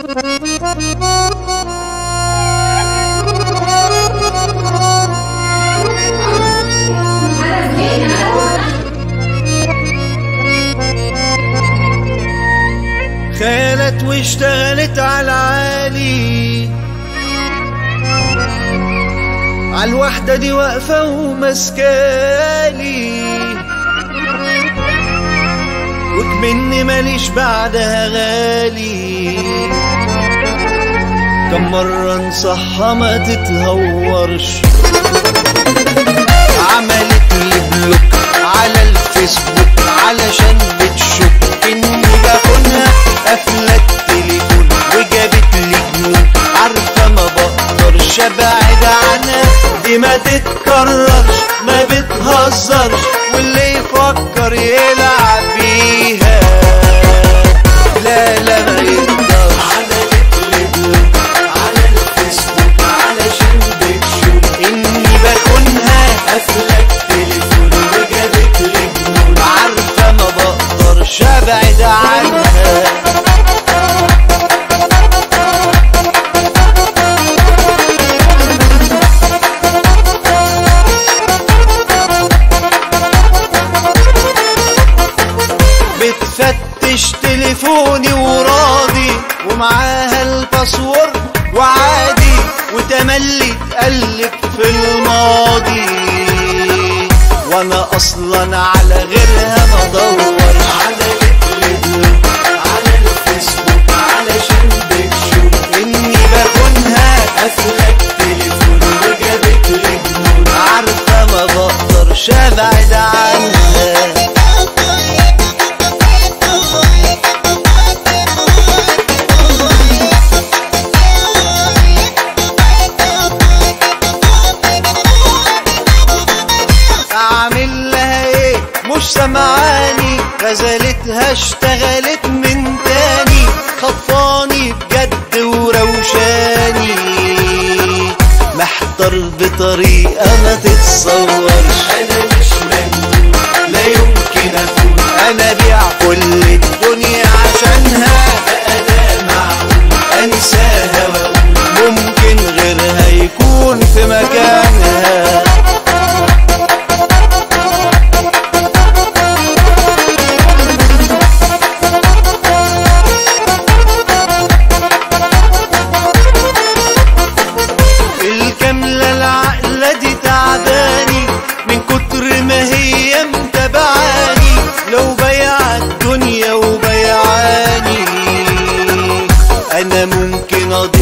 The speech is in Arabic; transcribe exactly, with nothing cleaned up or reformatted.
خالت واشتغلت على العالي، عالوحدة دي واقفة ومسكالي، وكمني ماليش بعدها غالي. كم مرة انصحها ما تتهورش، عملت لي بلوك على الفيسبوك علشان بتشك اني بخونها، قافلة التليفون وجابت لي جنون، عارفة ما بقدرش ابعد عنها، دي ما تتكررش ما بتهزرش، واللي يفكر يلعب بيها لا لا ما يقدرش. عملت لي بلوك على الفيسبوك علشان بتشوف اني بخونها، قافلة التليفون وجابت لي جنون، عارفة ما بقدرش ابعد عنها. بتفتش تليفوني وراضي، ومعاها الباسورد وعادي، وتملي تقلب في الماضي، وانا اصلا على غيرها ما ادور. عملت لي بلوك على الفيسبوك علشان بتشوف اني بخونها، قافلة التليفون وجابت لي جنون، عارفة ما بقدرش ابعد عنها. اعمل لها ايه مش سمعاني، غزلتها اشتغلت من تاني، خطفاني بجد وروشاني، محتار بطريقة ما تتصورش. انا مش مجنون لا يمكن اكون، انا بيع كل الدنيا عشانها، بقى ده معقول انساها واقول ممكن غيرها يكون في مكانها. الكاملة العقلة دي تعباني من كتر ما هي متابعاني، لو بيع الدنيا وبيعاني انا ممكن اضيع